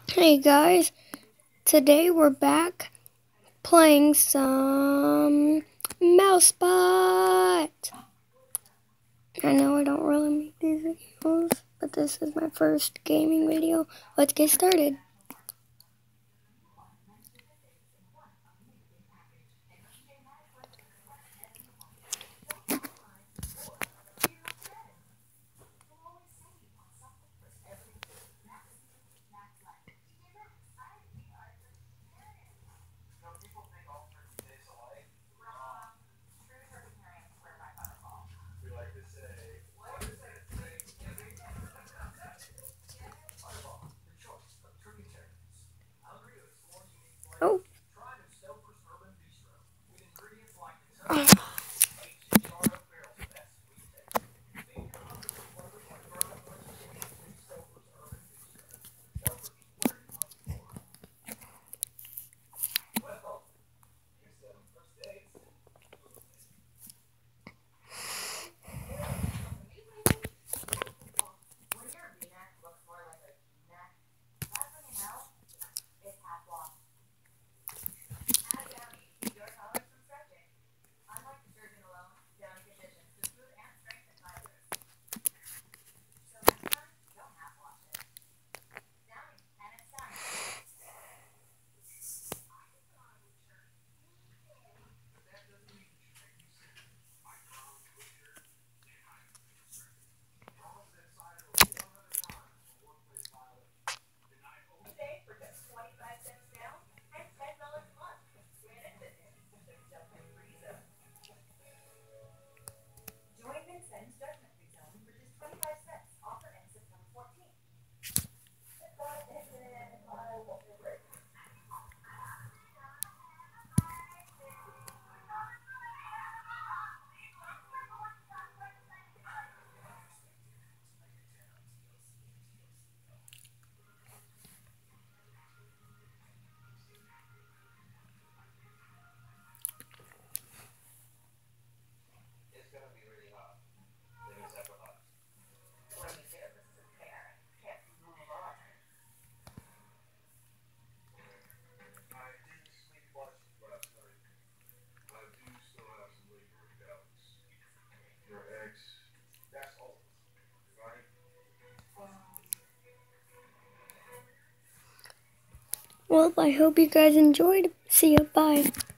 Hey guys, today we're back playing some Mousebot. I know I don't really make these videos, but this is my first gaming video. Let's get started. Oh. Well, I hope you guys enjoyed. See ya, bye.